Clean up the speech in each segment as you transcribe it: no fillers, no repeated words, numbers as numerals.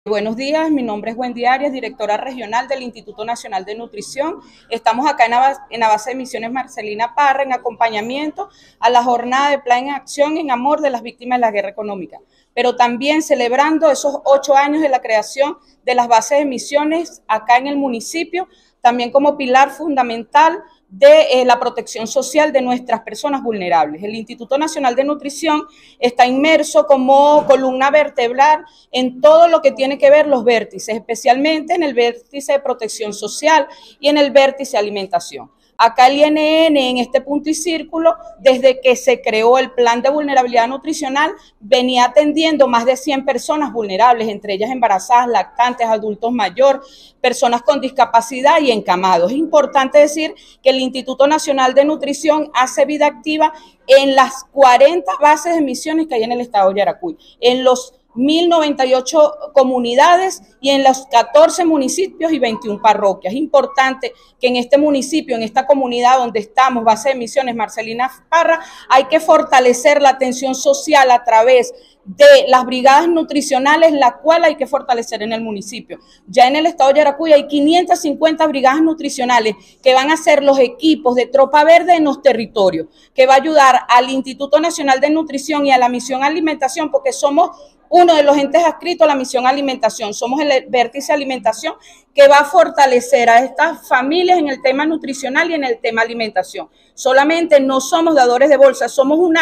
Buenos días, mi nombre es Wendy Arias, directora regional del Instituto Nacional de Nutrición. Estamos acá en la base de misiones Marcelina Parra en acompañamiento a la jornada de Plan en Acción en Amor de las víctimas de la guerra económica, pero también celebrando esos 8 años de la creación de las bases de misiones acá en el municipio, también como pilar fundamental de la protección social de nuestras personas vulnerables. El Instituto Nacional de Nutrición está inmerso como columna vertebral en todo lo que tiene que ver los vértices, especialmente en el vértice de protección social y en el vértice de alimentación. Acá el INN, en este punto y círculo, desde que se creó el plan de vulnerabilidad nutricional, venía atendiendo más de 100 personas vulnerables, entre ellas embarazadas, lactantes, adultos mayores, personas con discapacidad y encamados. Es importante decir que el Instituto Nacional de Nutrición hace vida activa en las 40 bases de misiones que hay en el estado de Yaracuy, en los 1.098 comunidades y en los 14 municipios y 21 parroquias. Es importante que en este municipio, en esta comunidad donde estamos, base de misiones Marcelina Parra, hay que fortalecer la atención social a través de las brigadas nutricionales, la cual hay que fortalecer en el municipio. Ya en el estado de Yaracuy hay 550 brigadas nutricionales que van a ser los equipos de Tropa Verde en los territorios, que va a ayudar al Instituto Nacional de Nutrición y a la Misión Alimentación, porque somos uno de los entes adscritos a la Misión Alimentación. Somos el vértice Alimentación que va a fortalecer a estas familias en el tema nutricional y en el tema alimentación. Solamente no somos dadores de bolsa, somos un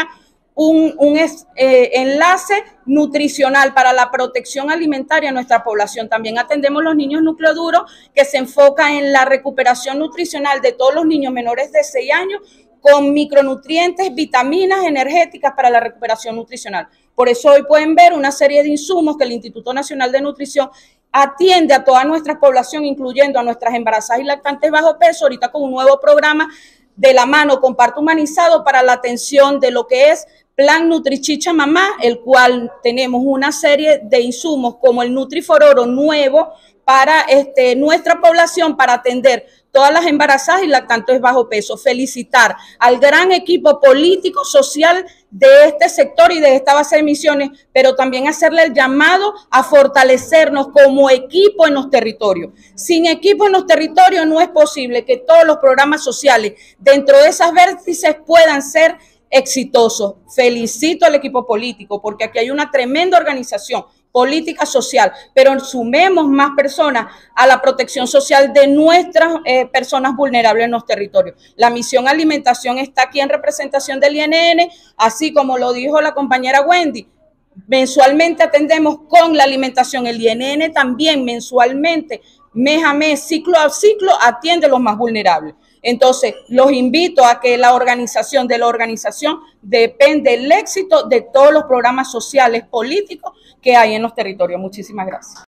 enlace nutricional para la protección alimentaria de nuestra población. También atendemos los niños núcleo duro, que se enfoca en la recuperación nutricional de todos los niños menores de 6 años con micronutrientes, vitaminas energéticas para la recuperación nutricional. Por eso hoy pueden ver una serie de insumos que el Instituto Nacional de Nutrición atiende a toda nuestra población, incluyendo a nuestras embarazadas y lactantes bajo peso, ahorita con un nuevo programa de la mano con parto humanizado para la atención de lo que es Plan Nutrichicha Mamá, el cual tenemos una serie de insumos como el Nutrifororo nuevo para nuestra población para atender todas las embarazadas y lactantes bajo peso. Felicitar al gran equipo político, social de este sector y de esta base de misiones, pero también hacerle el llamado a fortalecernos como equipo en los territorios. Sin equipo en los territorios no es posible que todos los programas sociales dentro de esas vértices puedan ser exitosos. Felicito al equipo político porque aquí hay una tremenda organización política social, pero sumemos más personas a la protección social de nuestras personas vulnerables en los territorios. La Misión Alimentación está aquí en representación del INN, así como lo dijo la compañera Wendy. Mensualmente atendemos con la alimentación. El INN también mensualmente, mes a mes, ciclo a ciclo, atiende a los más vulnerables. Entonces, los invito a que de la organización depende el éxito de todos los programas sociales, políticos que hay en los territorios. Muchísimas gracias.